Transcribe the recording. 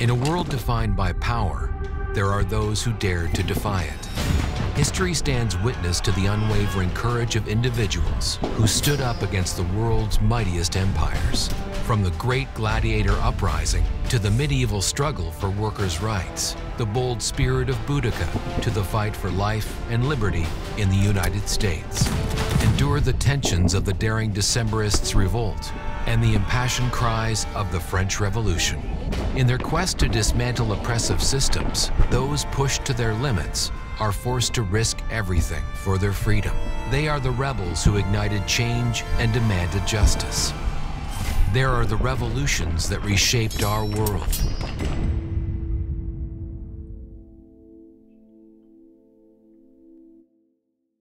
In a world defined by power, there are those who dared to defy it. History stands witness to the unwavering courage of individuals who stood up against the world's mightiest empires. From the great gladiator uprising to the medieval struggle for workers' rights, the bold spirit of Boudica to the fight for life and liberty in the United States. Endure the tensions of the daring Decembrists' revolt and the impassioned cries of the French Revolution. In their quest to dismantle oppressive systems, those pushed to their limits are forced to risk everything for their freedom. They are the rebels who ignited change and demanded justice. There are the revolutions that reshaped our world.